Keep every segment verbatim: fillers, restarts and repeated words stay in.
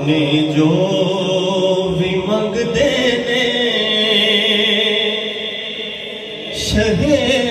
دیوانے جو بھی منگدے نے شہ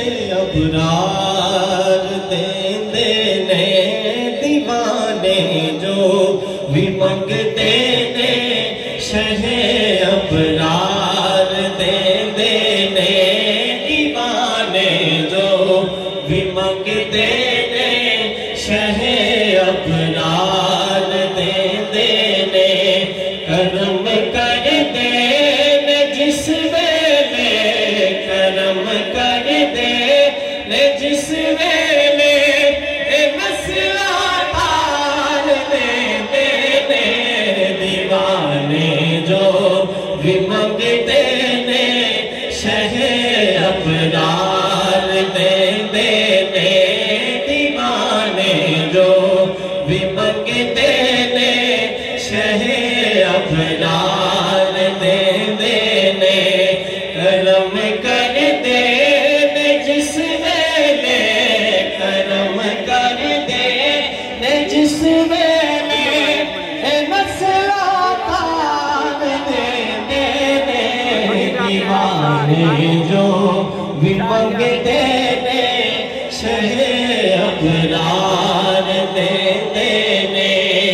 ابرار دیندے نے دیوانے جو بھی منگدے نے شہ ابرار دیندے نے دیوانے جو بھی منگدے نے شہ ابرار دیندے نے کرم کر دے نے جس ویلے کرم کر دے نے جس ویلے اے مسئلہ تار دیندے نے دیوانے جو بھی منگدے نے شہ ابرار دیندے نے دیوانے جو بھی منگدے نے شہ ابرار دیندے نے کرم کر دے نے جس ویلے کرم کر دے نے جس ویلے اے مسئلہ تار دیندے نے دیوانے جو بھی منگدے نے شہ ابرار دیندے نے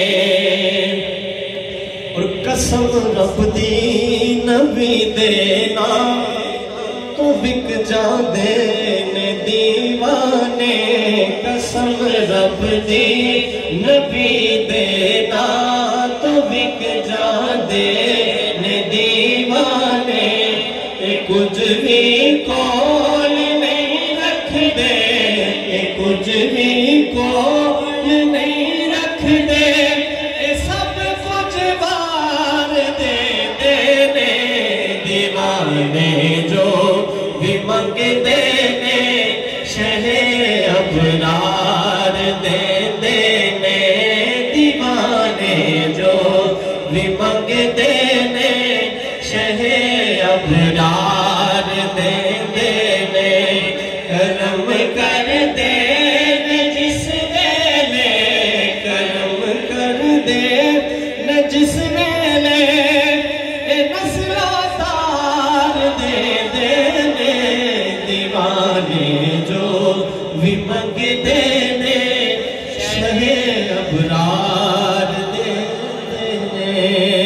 اور قسم رب دی نبی دینا تو بک جاندے نے دیوانے قسم رب دی نبی دینا تو بک جاندے نے دیوانے کچھ بھی کول نہیں رکھ دے کچھ بھی کول نہیں رکھ دے سب کچھ بار دیندے نے دیوانے جو بھی منگدے نے شہ ابرار دیندے نے دیوانے جو بھی منگدے نے شہ ابرار دیندے نے کرم کر دے نے جس ویلے کرم کر دے نے جس ویلے اے مسئلہ تار دیندے نے دیوانے جو بھی منگدے نے شہ ابرار دیندے نے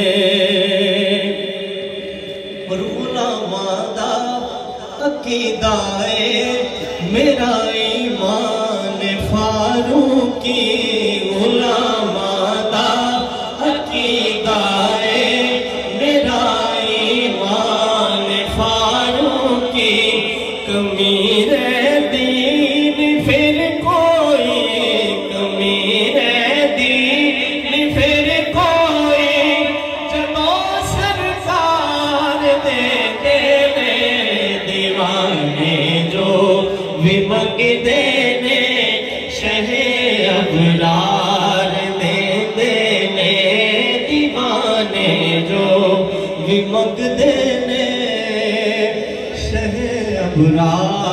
اور علماء دا عقیدہ اے میرا ایمان فاروقی علماء دا عقیدہ اے میرا ایمان فاروقی کمیر دین پھر کوئی کمیر دین پھر کوئی جبو سرکار دیندے نے دیوانے جو بھی منگدے نے شہ ابرار دیندے نے دیوانے جو بھی منگدے نے شہ ابرار